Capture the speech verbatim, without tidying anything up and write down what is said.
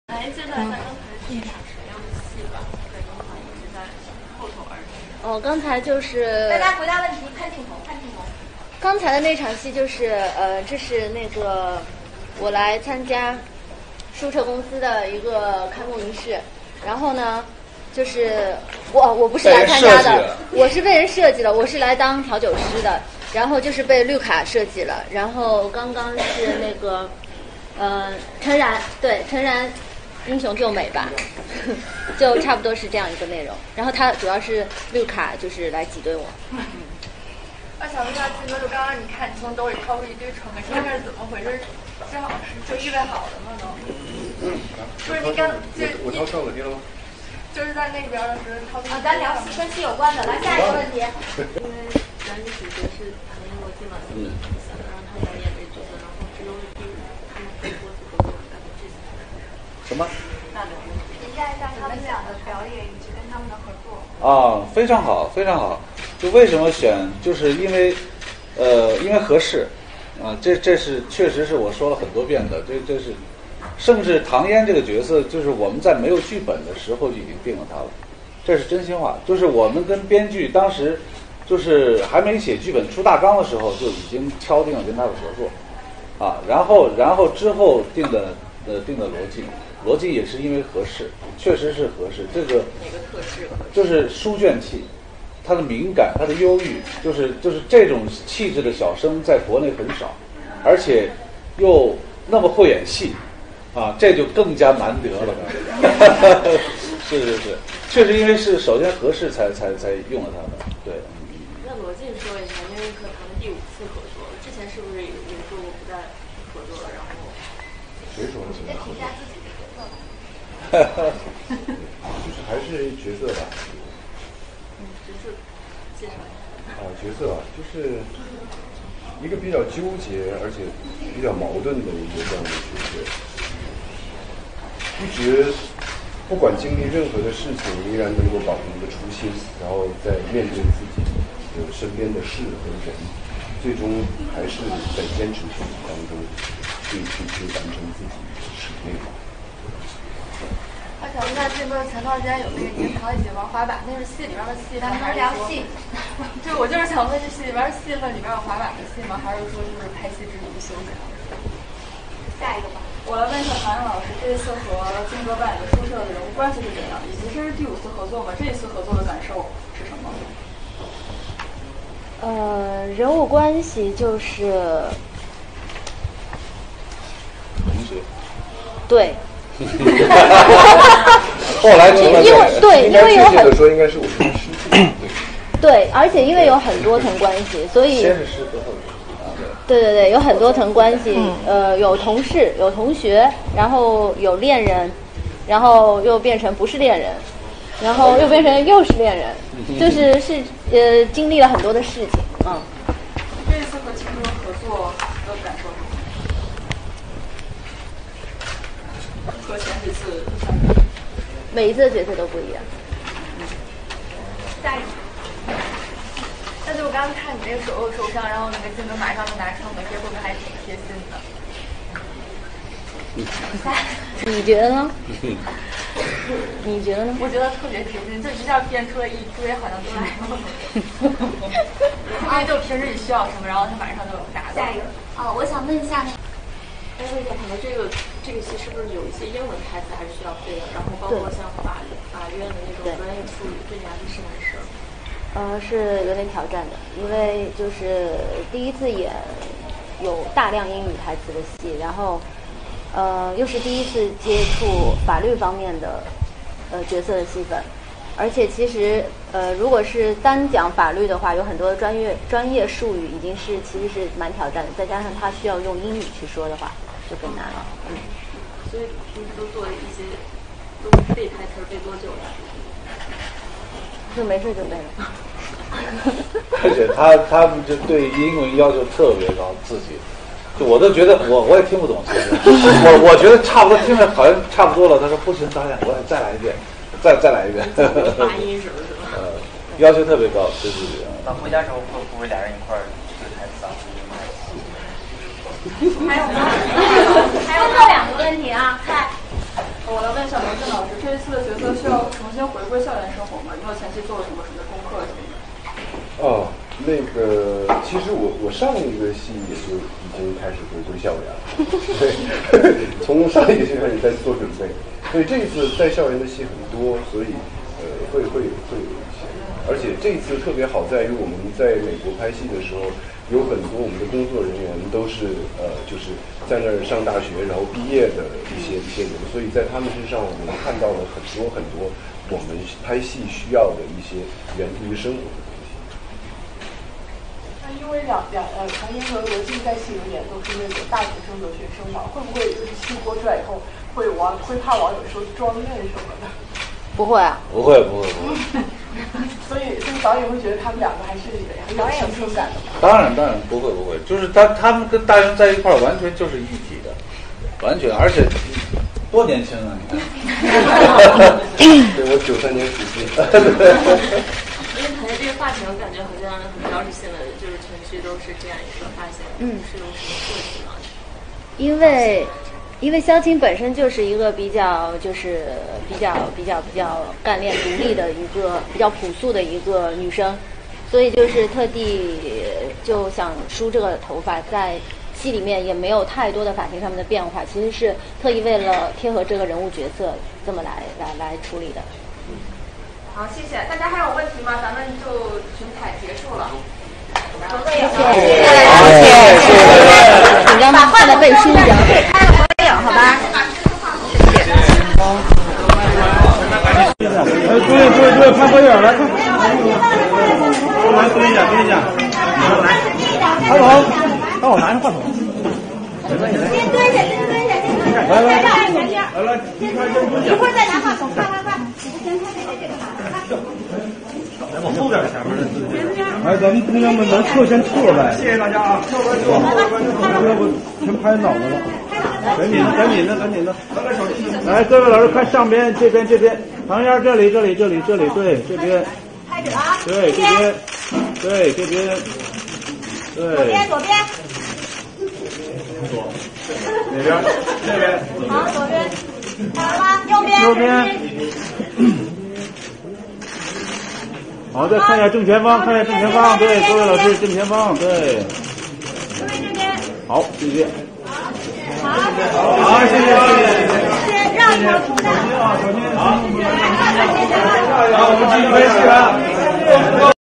来介绍一下刚才是一场什么样的戏吧？在刚才一直在后头而已。 哦，刚才就是大家回答问题，看镜头，看镜头。 刚才的那场戏就是呃，这是那个我来参加书澈公司的一个开幕仪式，然后呢，就是我我不是来参加的，我是被人设计的，我是来当调酒师的，然后就是被绿卡设计了，然后刚刚是那个呃陈然，对陈然英雄救美吧，就差不多是这样一个内容，然后他主要是绿卡就是来挤兑我。 我想问一下金哥，就刚刚你看你从兜里掏出一堆成本，这是怎么回事？正好是就预备好的吗？都？不是你刚就我掏上了，听了吗？ 就是在那边的时候掏出。 啊，咱聊戏跟戏有关的，来下一个问题。 因为男女主角是唐嫣罗晋嘛，嗯，想让他来演这个角色，然后只有第他们很多次合作，大概这次什么？ 评价一下他们俩的表演以及跟他们的合作。 啊，非常好，非常好。就为什么选，就是因为，呃，因为合适，啊，这这是确实是我说了很多遍的，这这是，甚至唐嫣这个角色，就是我们在没有剧本的时候就已经定了她了，这是真心话。就是我们跟编剧当时，就是还没写剧本出大纲的时候，就已经敲定了跟她的合作，啊，然后然后之后定的呃定的逻辑。逻辑也是因为合适，确实是合适。这个哪个特质？ 就是书卷气，它的敏感，它的忧郁，就是就是这种气质的小生在国内很少，而且又那么会演戏，啊，这就更加难得了。是是是，确实因为是首先合适才才才用了它的。对。 那罗晋说一下，因为和他们第五次合作，之前是不是也也说过不再合作了？然后谁说的？ 再评价自己的角色。 就是还是角色吧。 嗯，角色介绍一下。 啊，角色啊，就是一个比较纠结而且比较矛盾的一个这样的角色，一直不管经历任何的事情，依然能够保持一个初心，然后在面对自己呃身边的事和人，最终还是在坚持自己当中去去去完成自己的使命。 我想问一下，这个前段时间有那个银堂一起玩滑板，那是戏里边的戏份还是聊戏？ 就我就是想问，这戏里边戏份里边有滑板的戏吗？还是说就是拍戏之余休息？ 下一个吧。 我来问一下唐嫣老师，这次和金哥扮演的书澈的人物关系是怎样？以及这是第五次合作吗？这一次合作的感受是什么？ 呃，人物关系就是同学。 对。 后来成了因为对，因为有很多说应该是我们的师傅。 对，而且因为有很多层关系，所以先是师傅后对对对，有很多层关系，嗯、呃，有同事，有同学，然后有恋人，然后又变成不是恋人，然后又变成又是恋人，就是是呃经历了很多的事情，嗯。 这一次和金哥合作的感受是什么？和前几次相比， 每一次的角色都不一样。 下一个。但是我刚刚看你那个手手上，然后那个金哥马上就拿出了，这会不会还挺贴心的？ 你觉得呢？你觉得呢？ 我觉得特别贴心，就一下编出了一堆，好像都来了。因为就平时你需要什么，然后他马上就拿到。 下一个啊，我想问一下那。 哎，问一下，可能这个这个戏是不是有一些英文台词还是需要背的？然后包括像法法院的那种专业术语，对你来说是难事儿？ 呃，是有点挑战的，因为就是第一次演有大量英语台词的戏，然后呃又是第一次接触法律方面的呃角色的戏份，而且其实呃如果是单讲法律的话，有很多专业专业术语已经是其实是蛮挑战的，再加上他需要用英语去说的话，就更难了。嗯。 所以平时都做一些都背台词背多久了？ 就没事就背了。 而且他他们就对英文要求特别高，自己就我都觉得我我也听不懂，其实我我觉得差不多听着好像差不多了。他说不行，导演，我也再来一遍，再再来一遍。 发音什么什么。 呃，要求特别高，对自己。 那回家之后会不会俩人一块儿对台词啊？ 还有吗？还有最后两个问题啊，看。 我来这一次的角色需要重新回归校园生活吗？有没有前期做了什么什么功课什么的？ 哦，那个，其实我我上一个戏也就已经开始回归校园了，对，从上一个戏开始在做准备，所以这一次在校园的戏很多，所以呃会会会有一些，而且这一次特别好在于我们在美国拍戏的时候，有很多我们的工作人员都是呃就是在那儿上大学然后毕业的一些一些人，所以在他们身上我们看到了很多很多我们拍戏需要的一些源自于生活的。 因为两两呃，唐嫣和罗晋在戏里面都是那种大学生、留学生嘛，会不会就是戏播出来以后，会网会怕网友说装嫩什么的？ 不会啊， 不会不会不会。 所以，所以导演会觉得他们两个还是很有青春感的嘛？ 当然当然不会不会，就是他他们跟大人在一块儿完全就是一体的，完全，而且多年轻啊！你看， 对我九三年属鸡。 因为谈这个发型，我感觉好像很标志性的，就是全剧都是这样一个发型。嗯，是有什么特质吗？ 因为，因为萧青本身就是一个比较，就是比较比较比较干练独立的一个比较朴素的一个女生，所以就是特地就想梳这个头发，在戏里面也没有太多的发型上面的变化，其实是特意为了贴合这个人物角色这么来来来处理的。 好，谢谢大家。还有问题吗？咱们就群彩结束了。 谢谢，谢谢，紧张吗？现在背书一样。 拍个合影，好吧？谢谢。 哎，注意注意注意，拍合影来看。来，蹲一下，蹲一下。来，阿龙，帮我拿上话筒。先蹲下，先蹲下，先蹲下，先蹲下。来来来来，一块先蹲下。一会儿再拿话筒，快快快。来往后点前面的姿势。哎，咱们姑娘们能侧先侧呗。谢谢大家啊！要不全拍脑袋了。赶紧赶紧的赶紧的。来，各位老师看上边这边这边，旁边这里这里这里这里对这边。开始啊！对这边，对这边，对。左边左边。左。哪边？这边。好，左边。看完吗？右边。右边。好，再看一下正前方，看一下正前方，对，各位老师正前方，对。这边这边。好，谢谢。好，好，谢谢，谢谢。先让一下出来。好，首先，好，谢谢，谢谢。好，我们继续拍戏了。